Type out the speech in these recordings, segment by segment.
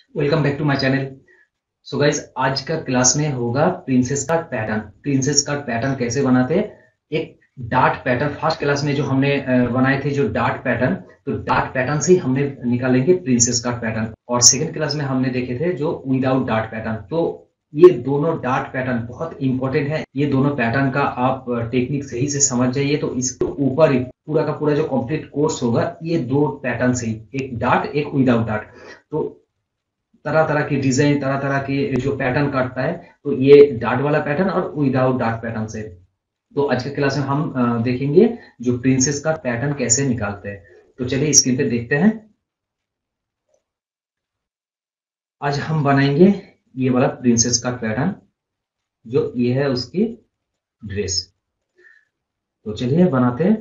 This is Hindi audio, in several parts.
Welcome back to my channel. So guys, आज का क्लास में होगा princess card pattern. Princess card pattern कैसे बनाते हैं, एक डार्ट पैटर्न। फर्स्ट क्लास में जो हमने बनाए थे जो डार्ट पैटर्न, तो डार्ट पैटर्न से ही हमने निकालेंगे प्रिंसेस कार्ड पैटर्न। और सेकंड क्लास में हमने देखे थे जो विदाउट डार्ट पैटर्न। तो ये दोनों डार्ट पैटर्न बहुत इंपॉर्टेंट है। ये दोनों पैटर्न का आप टेक्निक सही से समझ जाइए तो इसके ऊपर ही पूरा का पूरा जो कंप्लीट कोर्स होगा ये दो पैटर्न से ही, एक डार्ट एक विदाउट डार्ट। तो तरह तरह की डिजाइन, तरह तरह के जो पैटर्न काटता है, तो ये डार्ट वाला पैटर्न और विदाउट डार्ट पैटर्न से। तो आज के क्लास में हम देखेंगे जो प्रिंसेस का पैटर्न कैसे निकालते हैं। तो चलिए स्क्रीन पे देखते हैं। आज हम बनाएंगे ये वाला प्रिंसेस का पैटर्न, जो ये है उसकी ड्रेस। तो चलिए बनाते हैं।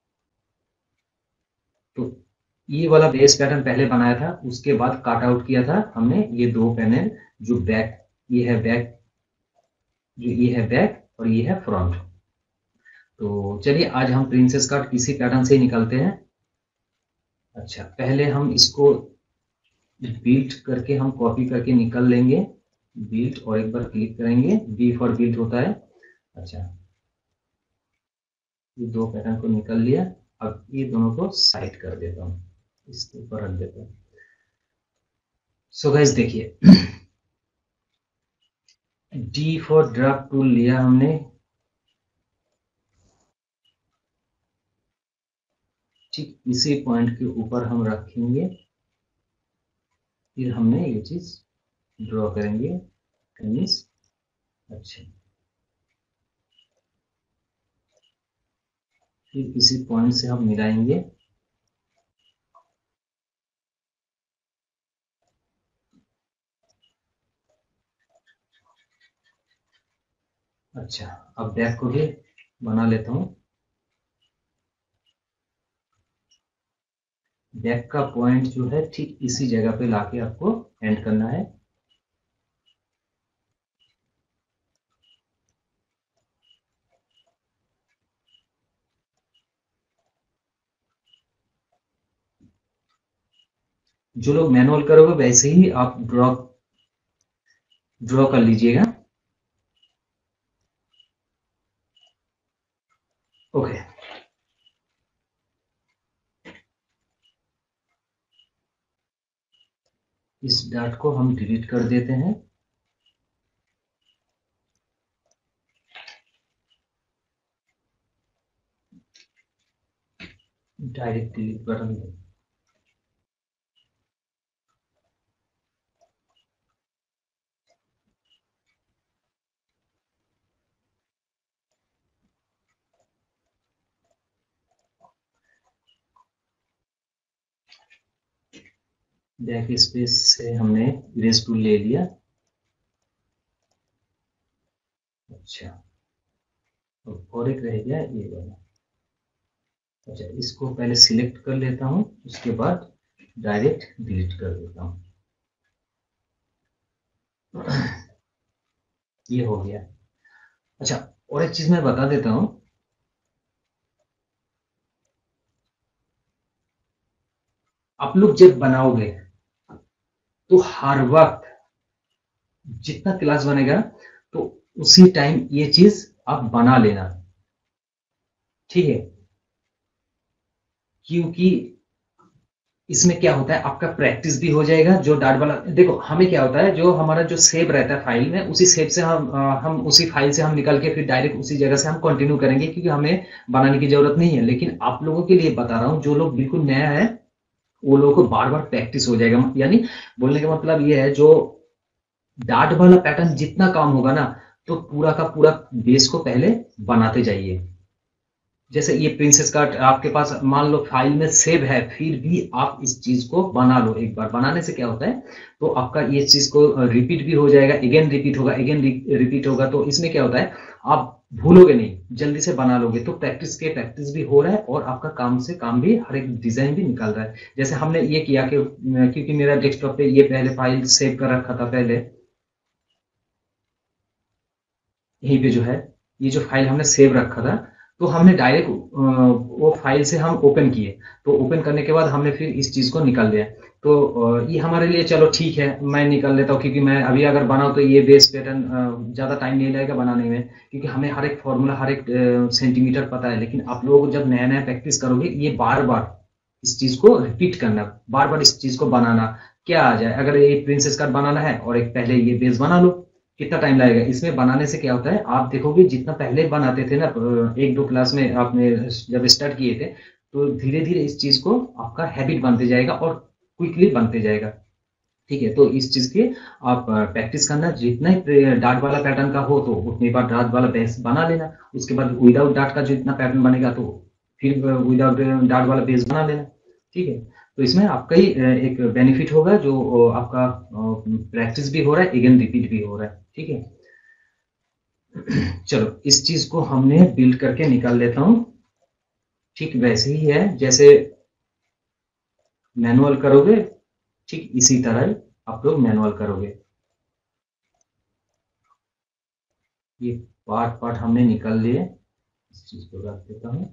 तो ये वाला बेस पैटर्न पहले बनाया था, उसके बाद काट आउट किया था हमने ये दो पैनल। जो बैक, ये है बैक, जो ये है बैक और ये है फ्रंट। तो चलिए आज हम प्रिंसेस कार्ड किसी पैटर्न से ही निकालते हैं। अच्छा, पहले हम इसको बिल्ट करके हम कॉपी करके निकल लेंगे। बिल्ट और एक बार क्लिक करेंगे, बी फॉर बिल्ट होता है। अच्छा, ये दो पैटर्न को निकल लिया। अब ये दोनों को साइड कर देता हूँ, इसके ऊपर रख देता हूँ। सो गाइस देखिए, डी फॉर ड्रग टूल लिया हमने। ठीक इसी पॉइंट के ऊपर हम रखेंगे, फिर हमने ये चीज ड्रॉ करेंगे। अच्छा, फिर इसी पॉइंट से हम मिलाएंगे। अच्छा, अब बैक को भी बना लेता हूँ। बैक का पॉइंट जो है ठीक इसी जगह पे लाके आपको एंड करना है। जो लोग मैनुअल करोगे वैसे ही आप ड्रॉ कर लीजिएगा। ओके, इस डॉट को हम डिलीट कर देते हैं। डायरेक्ट डिलीट बटन दे। बैक स्पेस से हमने इरेज टूल ले लिया। अच्छा, और एक रह गया ये वाला। अच्छा, इसको पहले सिलेक्ट कर लेता हूँ, उसके बाद डायरेक्ट डिलीट कर देता हूँ। ये हो गया। अच्छा, और एक चीज मैं बता देता हूँ। आप लोग जब बनाओगे तो हर वक्त जितना क्लास बनेगा तो उसी टाइम ये चीज आप बना लेना, ठीक है? क्योंकि इसमें क्या होता है, आपका प्रैक्टिस भी हो जाएगा। जो डार्ट वाला, देखो हमें क्या होता है, जो हमारा जो सेव रहता है फाइल में, उसी सेव से हम उसी फाइल से हम निकल के फिर डायरेक्ट उसी जगह से हम कंटिन्यू करेंगे, क्योंकि हमें बनाने की जरूरत नहीं है। लेकिन आप लोगों के लिए बता रहा हूँ, जो लोग बिल्कुल नया है वो लोगों को बार बार प्रैक्टिस हो जाएगा। यानी बोलने का मतलब ये है, जो डार्ट वाला पैटर्न जितना काम होगा ना, तो पूरा का पूरा बेस को पहले बनाते जाइए। जैसे ये प्रिंसेस कार्ड आपके पास मान लो फाइल में सेव है, फिर भी आप इस चीज को बना लो। एक बार बनाने से क्या होता है, तो आपका ये चीज को रिपीट भी हो जाएगा, अगेन रिपीट होगा, अगेन रिपीट होगा। तो इसमें क्या होता है, आप भूलोगे नहीं, जल्दी से बना लोगे। तो प्रैक्टिस भी हो रहा है और आपका काम से काम भी, हर एक डिजाइन भी निकल रहा है। जैसे हमने ये किया कि क्योंकि मेरा डेस्कटॉप पे ये पहले फाइल सेव कर रखा था, पहले यहीं पे जो है ये जो फाइल हमने सेव रखा था, तो हमने डायरेक्ट वो फाइल से हम ओपन किए। तो ओपन करने के बाद हमने फिर इस चीज को निकाल लिया। तो ये हमारे लिए चलो ठीक है, मैं निकल लेता हूँ, क्योंकि मैं अभी अगर बनाऊँ तो ये बेस पैटर्न ज़्यादा टाइम नहीं लगेगा बनाने में, क्योंकि हमें हर एक फॉर्मूला हर एक सेंटीमीटर पता है। लेकिन आप लोग जब नया नया प्रैक्टिस करोगे, ये बार बार इस चीज़ को रिपीट करना, बार बार इस चीज़ को बनाना, क्या आ जाए। अगर एक प्रिंसेस कट बनाना है और एक पहले ये बेस बना लो, कितना टाइम लगेगा। इसमें बनाने से क्या होता है, आप देखोगे जितना पहले बनाते थे ना, एक दो क्लास में आपने जब स्टार्ट किए थे, तो धीरे धीरे इस चीज़ को आपका हैबिट बनते जाएगा और क्विकली बनते जाएगा। ठीक है, तो इस चीज की आप प्रैक्टिस करना, जितना ही डार्ट वाला पैटर्न का हो तो उतनी बार डार्ट वाला बेस बना लेना। उसके बाद विदाउट डार्ट का जो इतना पैटर्न बनेगा तो फिर विदाउट डार्ट वाला बेस बना लेना। ठीक है, तो इसमें आपका ही एक बेनिफिट होगा, जो आपका प्रैक्टिस भी हो रहा है, अगेन रिपीट भी हो रहा है। ठीक है, चलो इस चीज को हमने बिल्ड करके निकाल लेता हूं। ठीक वैसे ही है जैसे मैनुअल करोगे, ठीक इसी तरह आप लोग मैनुअल करोगे। ये पार्ट पार्ट हमने निकाल लिए, इस चीज को रख देता हूँ।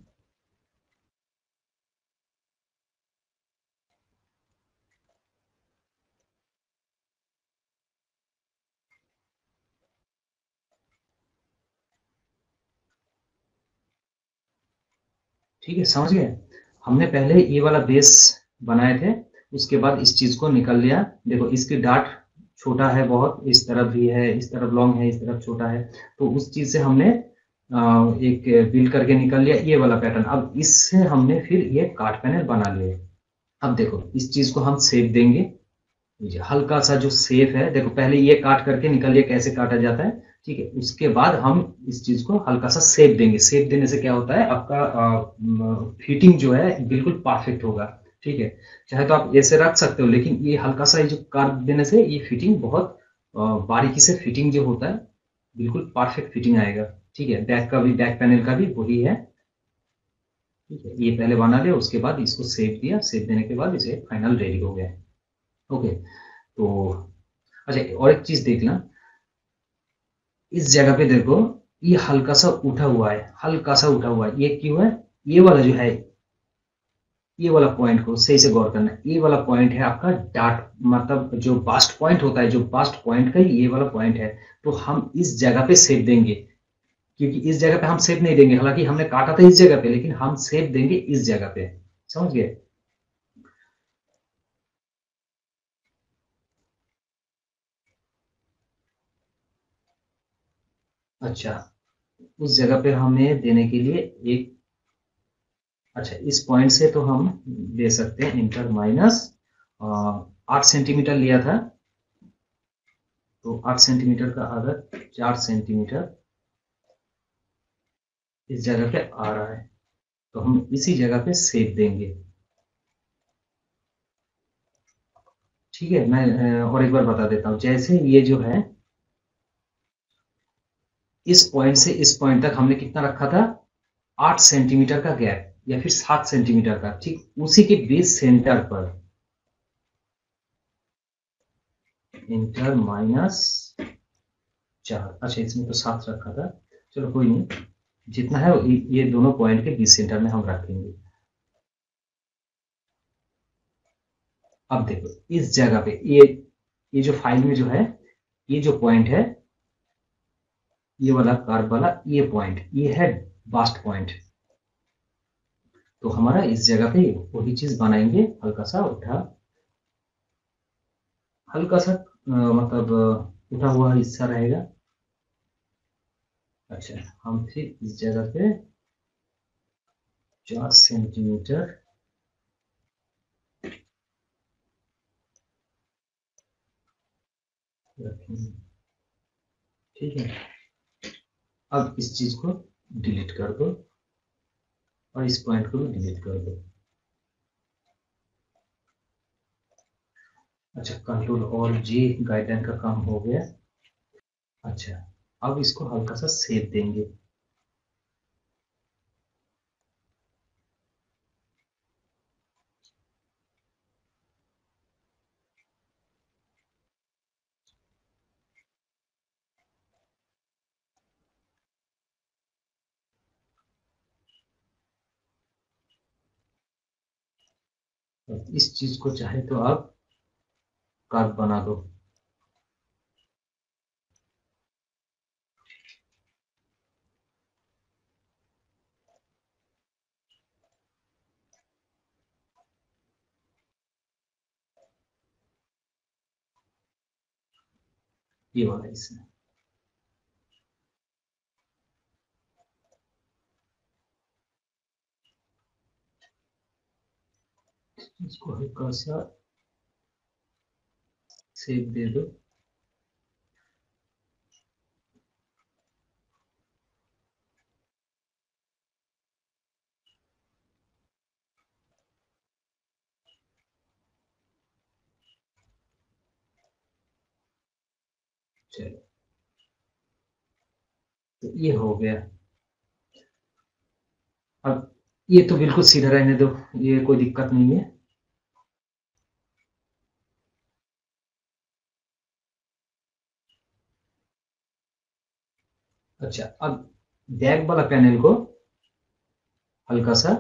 ठीक है, समझ गए। हमने पहले ये वाला बेस बनाए थे, उसके बाद इस चीज को निकल लिया। देखो इसकी डार्ट छोटा है बहुत, इस तरफ भी है, इस तरफ लॉन्ग है, इस तरफ छोटा है। तो उस चीज से हमने एक बिल्ड करके निकल लिया ये वाला पैटर्न। अब इससे हमने फिर ये कार्ड पैनल बना लिया। अब देखो इस चीज को हम शेप देंगे, हल्का सा जो शेप है, देखो पहले ये काट करके निकलिए कैसे काटा जाता है। ठीक है, उसके बाद हम इस चीज को हल्का सा शेप देंगे। शेप देने से क्या होता है, आपका फिटिंग जो है बिल्कुल परफेक्ट होगा। ठीक है, चाहे तो आप ऐसे रख सकते हो, लेकिन ये हल्का सा जो काट देने से ये फिटिंग बहुत बारीकी से फिटिंग जो होता है, बिल्कुल परफेक्ट फिटिंग आएगा। ठीक है, बैक का भी, बैक पैनल का भी वही है। ठीक है, ये पहले बना लिया, उसके बाद इसको शेप दिया, शेप देने के बाद इसे फाइनल रेडी हो गया। ओके, तो अच्छा और एक चीज देखना, इस जगह पे देखो, ये हल्का सा उठा हुआ है, हल्का सा उठा हुआ है, ये क्यों है। ये वाला जो है, ये वाला पॉइंट को सही से गौर करना, ये वाला पॉइंट है आपका डार्ट, मतलब जो बास्ट पॉइंट होता है, जो बास्ट पॉइंट का ये वाला पॉइंट है। तो हम इस जगह पे सेप देंगे, क्योंकि इस जगह पे हम सेप नहीं देंगे, हालांकि हमने काटा था इस जगह पे, लेकिन हम सेप देंगे इस जगह पे। समझ गए। अच्छा, उस जगह पे हमें देने के लिए एक, अच्छा इस पॉइंट से तो हम दे सकते हैं इंटर माइनस 8 सेंटीमीटर लिया था, तो 8 सेंटीमीटर का आधा 4 सेंटीमीटर इस जगह पे आ रहा है। तो हम इसी जगह पे सेप देंगे। ठीक है, मैं और एक बार बता देता हूँ। जैसे ये जो है, इस पॉइंट से इस पॉइंट तक हमने कितना रखा था, 8 सेंटीमीटर का गैप, या फिर 7 सेंटीमीटर का। ठीक उसी के बेस सेंटर पर इंटर माइनस 4, अच्छा इसमें तो 7 रखा था, चलो कोई नहीं, जितना है ये दोनों पॉइंट के बीच सेंटर में हम रखेंगे। अब देखो इस जगह पे ये जो फाइल में जो है, ये जो पॉइंट है, ये वाला कर्व वाला ये पॉइंट, ये है बास्ट पॉइंट। तो हमारा इस जगह पे वही चीज बनाएंगे, हल्का सा उठा, हल्का सा मतलब उठा हुआ हिस्सा रहेगा। अच्छा, हम फिर इस जगह पे 4 सेंटीमीटर रखेंगे। ठीक है, अब इस चीज को डिलीट कर दो और इस पॉइंट को भी डिलीट कर दो। अच्छा, कंट्रोल और जी गाइडलाइन का काम हो गया। अच्छा, अब इसको हल्का सा सेव देंगे। इस चीज को चाहे तो आप कर्व बना दो। ये वाला इसमें इसको हल्का सा शेप दे दो। चलो, तो ये हो गया। अब ये तो बिल्कुल सीधा रहने दो, ये कोई दिक्कत नहीं है। अच्छा, अब बैक वाला पैनल को हल्का सा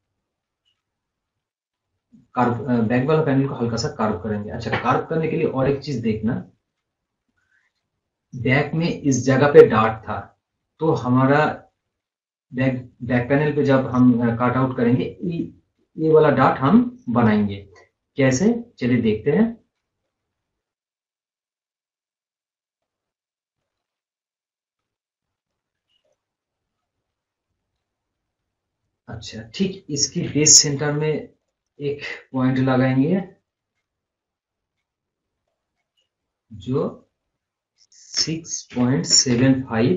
कार्व, बैक वाला पैनल को हल्का सा कार्व करेंगे। अच्छा, कार्व करने के लिए और एक चीज देखना, बैक में इस जगह पे डार्ट था, तो हमारा बैक बैक पैनल पे जब हम काट आउट करेंगे, ये वाला डार्ट हम बनाएंगे। कैसे, चलिए देखते हैं। अच्छा, ठीक इसकी बेस सेंटर में एक पॉइंट लगाएंगे जो 6.75,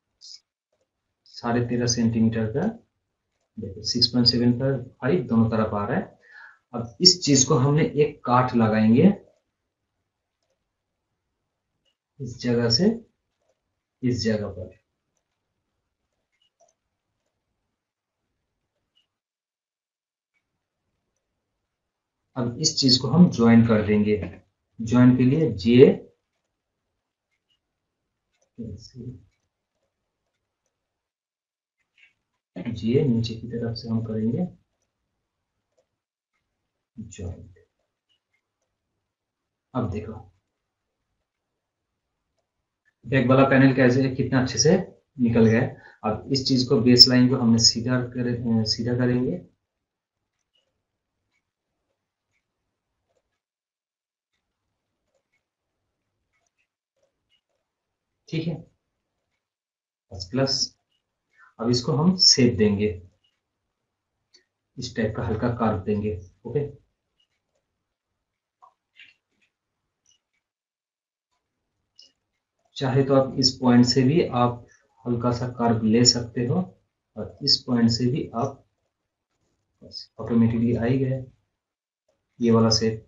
13.5 सेंटीमीटर का, देखो 6.75 दोनों तरफ आ रहा है। अब इस चीज को हमने एक काट लगाएंगे इस जगह से इस जगह पर। अब इस चीज को हम ज्वाइन कर देंगे। ज्वाइन के लिए जे नीचे की तरफ से हम करेंगे ज्वाइंट। अब देखो बैक वाला पैनल कैसे कितना अच्छे से निकल गया है। अब इस चीज को बेस लाइन को हमने सीधा करेंगे। ठीक है, फर्स्ट क्लास। अब इसको हम शेप देंगे, इस टाइप का हल्का कार्व देंगे। ओके, चाहे तो आप इस पॉइंट से भी आप हल्का सा कर्व ले सकते हो, और इस पॉइंट से भी आप, बस ऑटोमेटिकली आ ही गया ये वाला शेप।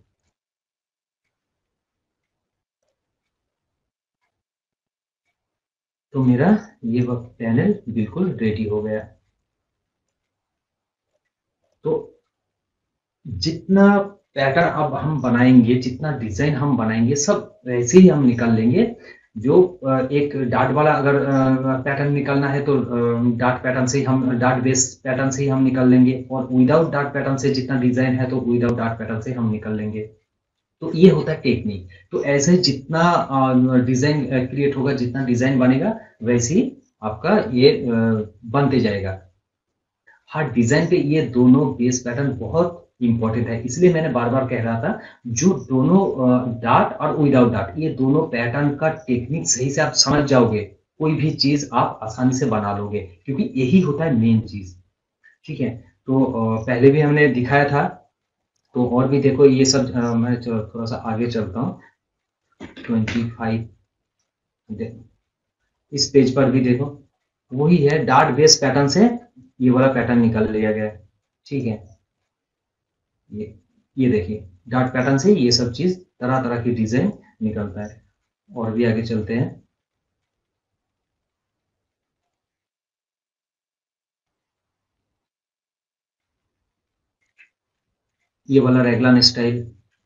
तो मेरा ये वक्त पैनल बिल्कुल रेडी हो गया। तो जितना पैटर्न अब हम बनाएंगे, जितना डिजाइन हम बनाएंगे, सब वैसे ही हम निकाल लेंगे। जो एक डार्ट वाला अगर पैटर्न निकालना है तो डार्ट पैटर्न से ही हम, डार्ट बेस पैटर्न से ही हम निकाल लेंगे, और विदाउट डार्ट पैटर्न से जितना डिजाइन है तो विदाउट डार्ट पैटर्न से हम निकाल लेंगे। तो ये होता है टेक्निक। तो ऐसे जितना डिजाइन क्रिएट होगा, जितना डिजाइन बनेगा, वैसे ही आपका ये बनते जाएगा। हाँ, डिजाइन पे ये दोनों बेस पैटर्न बहुत इंपॉर्टेंट है, इसलिए मैंने बार बार कह रहा था, जो दोनों डार्ट और विदाउट डार्ट, ये दोनों पैटर्न का टेक्निक सही से आप समझ जाओगे, कोई भी चीज आप आसानी से बना लोगे, क्योंकि यही होता है मेन चीज। ठीक है, तो पहले भी हमने दिखाया था, तो और भी देखो ये सब, मैं थोड़ा सा आगे चलता हूँ। 25 देखो, इस पेज पर भी देखो, वही है, डार्ट बेस पैटर्न से ये वाला पैटर्न निकाल लिया गया है। ठीक है, ये ये देखिए, डार्ट पैटर्न से ये सब चीज, तरह तरह की डिजाइन निकलता है। और भी आगे चलते हैं। ये वाला रेगलान स्टाइल,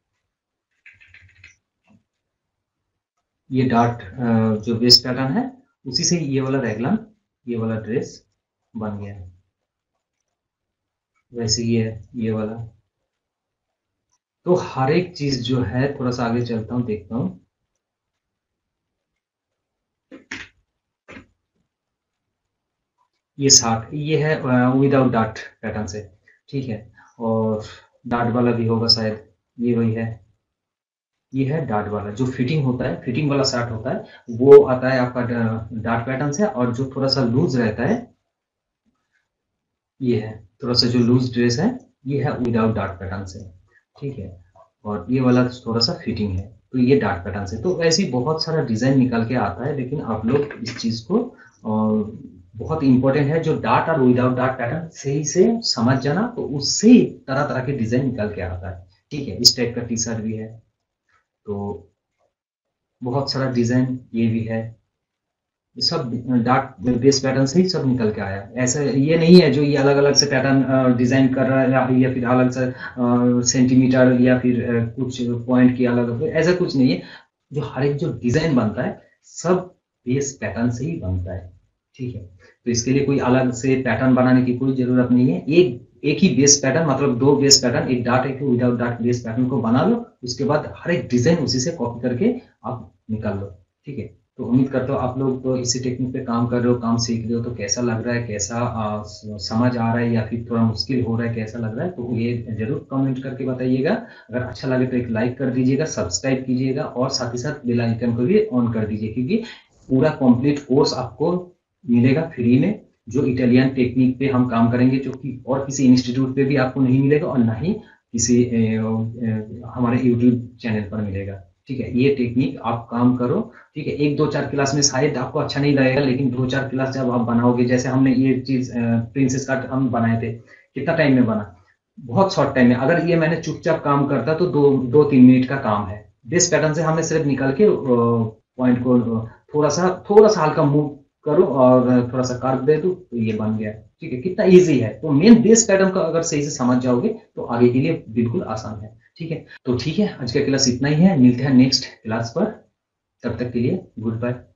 ये डार्ट जो बेस पैटर्न है, उसी से ये वाला रेगलान, ये वाला ड्रेस बन गया है। वैसे ये है ये वाला। तो हर एक चीज जो है, थोड़ा सा आगे चलता हूँ, देखता हूँ। ये 60 ये है विदाउट डार्ट पैटर्न से, ठीक है। और डार्ट वाला भी होगा शायद, ये वही है। ये है डार्ट वाला, जो फिटिंग होता है, फिटिंग वाला शर्ट होता है, वो आता है आपका डार्ट पैटर्न से। और जो थोड़ा सा लूज रहता है, ये है थोड़ा सा जो लूज ड्रेस है, ये है विदाउट डार्ट पैटर्न से, ठीक है। और ये वाला थोड़ा सा फिटिंग है, तो ये डार्ट पैटर्न से। तो ऐसे ही बहुत सारा डिजाइन निकल के आता है, लेकिन आप लोग इस चीज को बहुत इंपॉर्टेंट है, जो डार्ट और विदाउट डार्ट पैटर्न सही से समझ जाना, तो उससे ही तरह तरह के डिजाइन निकल के आता है, ठीक है। इस टाइप का टी शर्ट भी है, तो बहुत सारा डिजाइन ये भी है। सब डार्क बेस पैटर्न से ही सब निकल के आया। ऐसा ये नहीं है जो ये अलग अलग से पैटर्न डिजाइन कर रहा है, या फिर अलग से सेंटीमीटर या फिर कुछ पॉइंट की अलग, ऐसा कुछ नहीं है। जो हर एक जो डिजाइन बनता है, सब बेस पैटर्न से ही बनता है, ठीक है। तो इसके लिए कोई अलग से पैटर्न बनाने की कोई जरूरत नहीं है। एक एक ही बेस पैटर्न, मतलब दो बेस पैटर्न, एक डार्ट एक विदाउट डार्ट बेस पैटर्न को बना लो, उसके बाद हर एक डिजाइन उसी से कॉपी करके आप निकाल लो, ठीक है। तो उम्मीद करता हूँ आप लोग तो इसी टेक्निक पे काम कर रहे हो, काम सीख रहे हो, तो कैसा लग रहा है, कैसा समझ आ रहा है, या फिर थोड़ा मुश्किल हो रहा है, कैसा लग रहा है, तो ये जरूर कमेंट करके बताइएगा। अगर अच्छा लगे तो एक लाइक कर दीजिएगा, सब्सक्राइब कीजिएगा, और साथ ही साथ बेल आइकन को भी ऑन कर दीजिए, क्योंकि पूरा कंप्लीट कोर्स आपको मिलेगा फ्री में, जो इटालियन टेक्निक पे हम काम करेंगे, जो कि और किसी इंस्टीट्यूट पे भी आपको नहीं मिलेगा, और ना ही किसी हमारे यूट्यूब चैनल पर मिलेगा, ठीक है। ये टेक्निक आप काम करो, ठीक है। एक दो चार क्लास में शायद आपको अच्छा नहीं लगेगा, लेकिन दो चार क्लास जब आप बनाओगे, जैसे हमने ये चीज प्रिंसेस कट हम बनाए थे, कितना टाइम में बना, बहुत शॉर्ट टाइम में। अगर ये मैंने चुपचाप काम करता तो दो दो तीन मिनट का काम है। बेस पैटर्न से हमें सिर्फ निकल के पॉइंट को थोड़ा सा हल्का मूव करो और थोड़ा सा कर्व दे दो, तो ये बन गया, ठीक है। कितना इजी है। तो मेन बेस पैटर्न का अगर सही से समझ जाओगे, तो आगे के लिए बिल्कुल आसान है, ठीक है। तो ठीक है, आज का क्लास इतना ही है, मिलते हैं नेक्स्ट क्लास पर। तब तक के लिए गुड बाय।